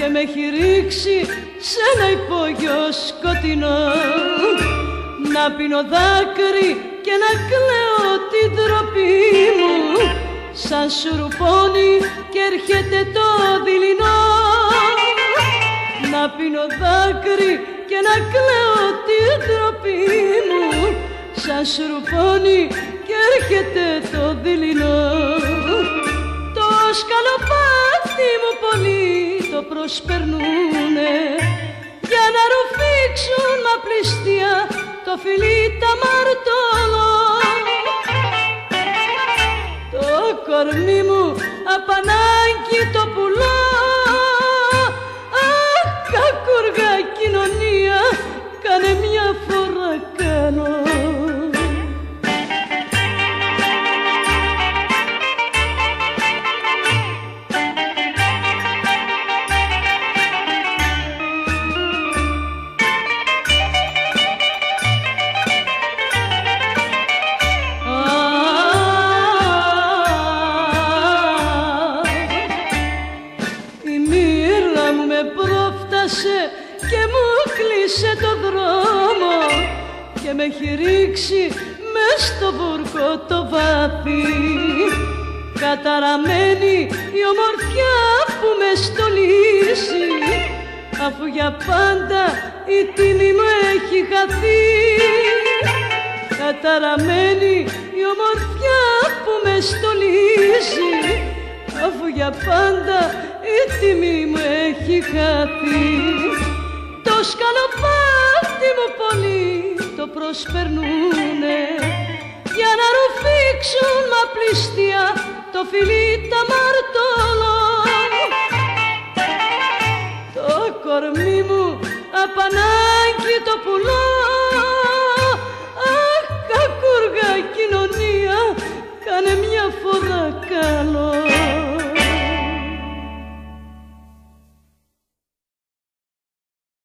με έχει ρίξει σε ένα υπόγειο σκοτεινό. Να πίνω δάκρυ και να κλαίω την ντροπή μου, σαν σουρουπώνει και έρχεται το δειλινό. Να πίνω δάκρυ και να κλαίω την ντροπή μου, σαν σουρουπώνει και έρχεται το δειλινό. Το σκαλοπάτι μου πολύ το προσπερνούνε, για να ρουφήξουν μ' απληστία το φιλί τα μαρτωλό. Το κορμί μου απ' ανάγκη το πουλώ. Αχ, κακούργα κοινωνία, κάνε μια φορά κάνω. Και μου κλείσε το δρόμο και με έχει ρίξει μες στο βούρκο το βάθη. Καταραμένη η ομορφιά που με στολίζει, αφού για πάντα η τιμή μου έχει χαθεί. Καταραμένη η ομορφιά που με στολίζει, αφού για πάντα η τιμή μου έχει χαθεί. Το σκαλοπάτι μου πολύ το προσπερνούνε, για να ρουφήξουν μ' απληστία το φιλί τα μαρτωλό. Το κορμί μου απ' ανάγκη το πουλώ.